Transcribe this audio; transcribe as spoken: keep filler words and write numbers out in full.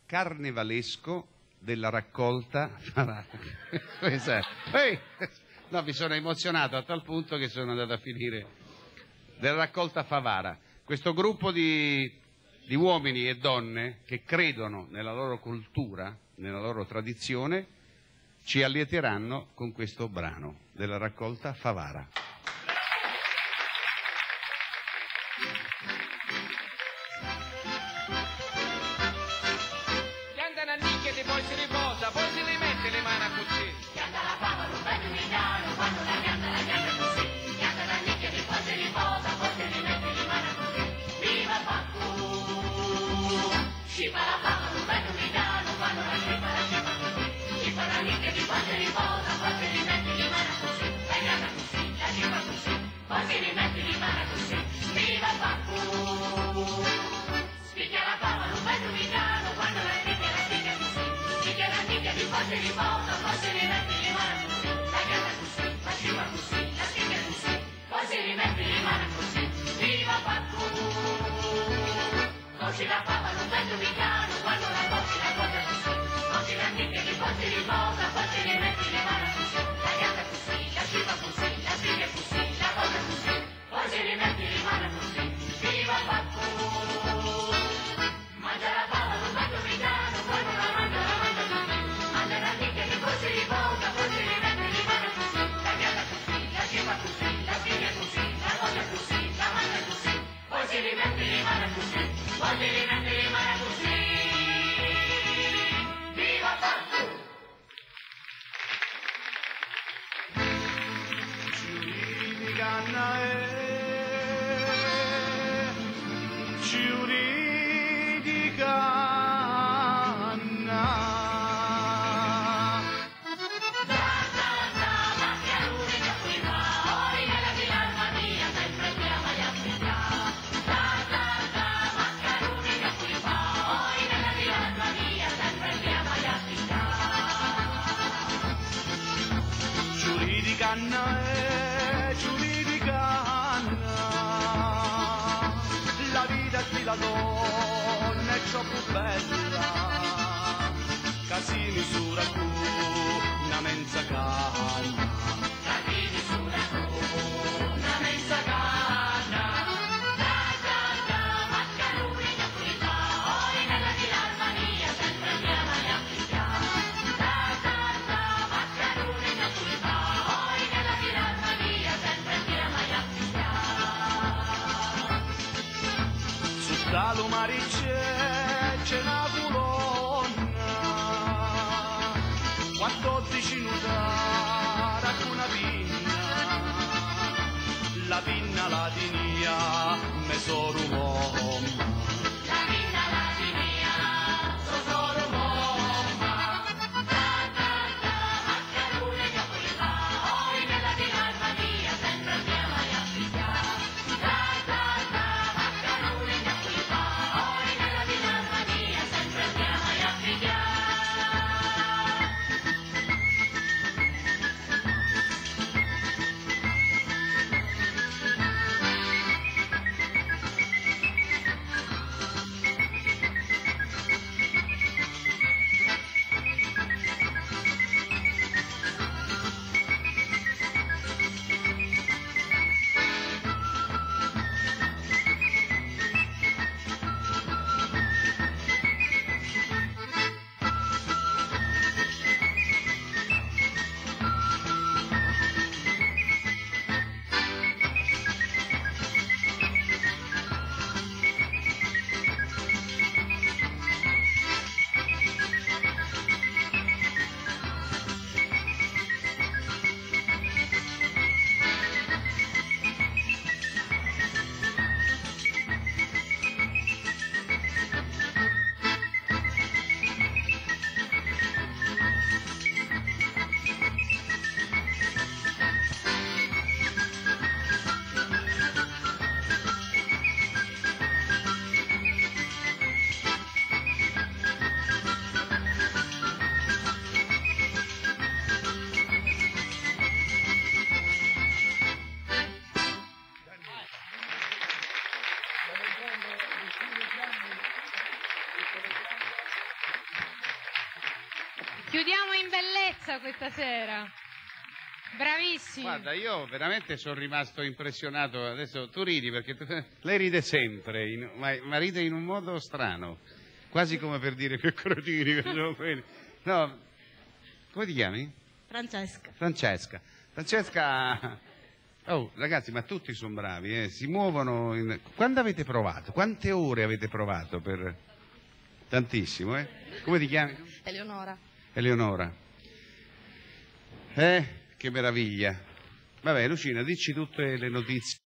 carnevalesco della raccolta Favara. Ehi, no, mi sono emozionato a tal punto che sono andato a finire della raccolta Favara. Questo gruppo di, di uomini e donne che credono nella loro cultura, nella loro tradizione, ci allieteranno con questo brano della raccolta Favara. Pianta una nicchia e poi si riposa, poi si rimette le mani così. Pianta la fava, non fai più milano, quando la pianta la pianta così. Pianta una nicchia e poi si riposa, poi si rimette le mani così. Viva Paccu! Scipa la fava, non fai più milano, quando la scipa la scipa così. Scipa una nicchia e poi si riposa, poi si rimette le mani così. La pianta così, la scipa così, poi si rimette le mani così. Viva Paccu! Spicchia la fava, non fai più milano, quando la spicchia la spicchia così. Spicchia la nicchia e poi si riposa, poi si rimette le mani così. La pianta così, la scipa così, la spicchia così, poi si rimette le mani così. Viva Paccu! Così la fava, non fai più milano, quando la cosci la cosa così. Così la nicchia e poi si riposa, poi si rimette le mani così. La pianta così, la scipa così, la spicchia così, la cosa così, poi si rimette le mani così. Viva Paccu! Mangia la fava, non fai più milano, quando la mangia la mangia così. Mangia la nicchia e poi si riposa, poi si rimette le mani così. La pianta così, la scipa così, la spicchia così, la cosa così, la mangia così, poi si rimette le mani così. Poi si rimette le mani così. Viva Paccu! Ciuri di canna e ciuri di canna. Da da da, macchia l'unica qui va, oi nella filarmonia sempre chiama gli africani. Da da da, macchia l'unica qui va, oi nella filarmonia sempre chiama gli africani. Ciuri di canna e ciuri di canna. La vita di la donna è troppo bella, che si misura con una mezza canna. La di misura tu, una mezza canna. Da da da, macchia l'unica qui va, oi nella filarmonia sempre chiama gli africani. Da da da, macchia l'unica qui va, oi nella filarmonia sempre chiama gli africani. Su talo maricce c'è una colonna, quattordici nutara con una pinna, la pinna la dinia, mesoro uomo. La vinna la dinia, sosoro bomba. Da da da, macchia l'unica qui va, oi nella filarmonia sempre chiama gli africani. Da da da, macchia l'unica qui va, oi nella filarmonia sempre chiama gli africani. Chiudiamo in bellezza questa sera. Bravissimi. Guarda, io veramente sono rimasto impressionato. Adesso tu ridi perché tu- lei ride sempre, in- ma, ma ride in un modo strano, quasi come per dire che cretini che sono quelli. No, come ti chiami? Francesca. Francesca. Francesca. Oh, ragazzi, ma tutti sono bravi, eh? Si muovono. In... Quando avete provato? Quante ore avete provato per. Tantissimo, eh? Come ti chiami? Eleonora. Eleonora. Eh, che meraviglia. Vabbè, Lucina, dici tutte le notizie.